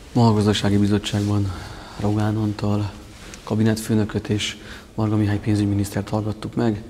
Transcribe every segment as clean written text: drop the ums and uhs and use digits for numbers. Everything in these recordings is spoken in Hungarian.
Ma a Gazdasági Bizottságban Rogán Antal kabinetfőnököt és Varga Mihály pénzügyminisztert hallgattuk meg.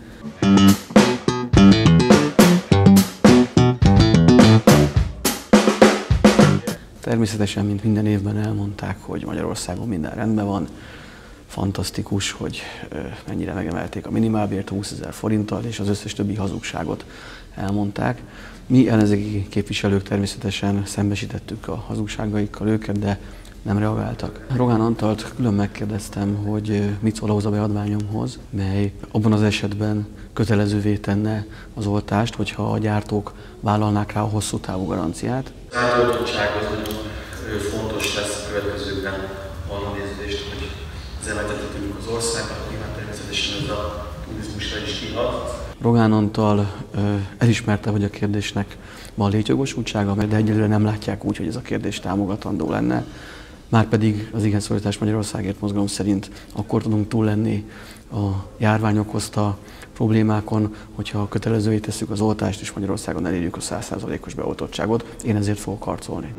Természetesen, mint minden évben elmondták, hogy Magyarországon minden rendben van. Fantasztikus, hogy mennyire megemelték a minimálbért 20 000 forinttal, és az összes többi hazugságot elmondták. Mi ellenzéki képviselők természetesen szembesítettük a hazugságaikkal őket, de nem reagáltak. Rogán Antalt külön megkérdeztem, hogy mit szól ahhoz a beadványomhoz, mely abban az esetben kötelezővé tenne az oltást, hogyha a gyártók vállalnák rá a hosszú távú garanciát. Az átoltottság az nagyon fontos lesz a következőkben, onnan nézést, hogy üzemeltethetünk az országban, nyilván természetesen ez a turizmusra is kihat. Rogán Antal elismerte, hogy a kérdésnek van létjogosultsága, de egyelőre nem látják úgy, hogy ez a kérdés támogatandó lenne. Márpedig az Igen Szolidaritás Magyarországért mozgalom szerint akkor tudunk túl lenni a járvány okozta problémákon, hogyha kötelezővé tesszük az oltást, és Magyarországon elérjük a 100%-os beoltottságot. Én ezért fogok harcolni.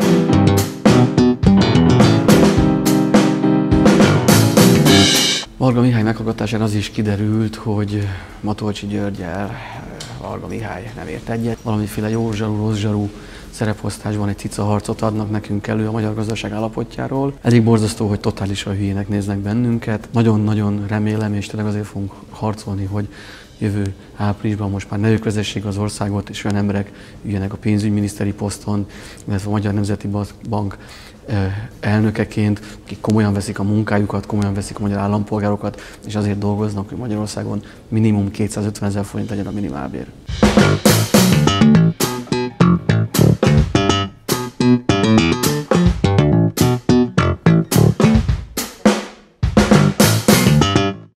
Varga Mihály meghallgatásán az is kiderült, hogy Matolcsy Györggyel Varga Mihály nem ért egyet. Valamiféle jó zsarú, rossz zsarú szereposztásban egy cica harcot adnak nekünk elő a magyar gazdaság állapotjáról. Elég borzasztó, hogy totálisan hülyének néznek bennünket. Nagyon-nagyon remélem, és tényleg azért fogunk harcolni, hogy jövő áprilisban most már ne ők vezessék az országot, és olyan emberek üljenek a pénzügyminiszteri poszton, illetve a Magyar Nemzeti Bank elnökeként, akik komolyan veszik a munkájukat, komolyan veszik a magyar állampolgárokat, és azért dolgoznak, hogy Magyarországon minimum 250 000 forint legyen a minimálbér.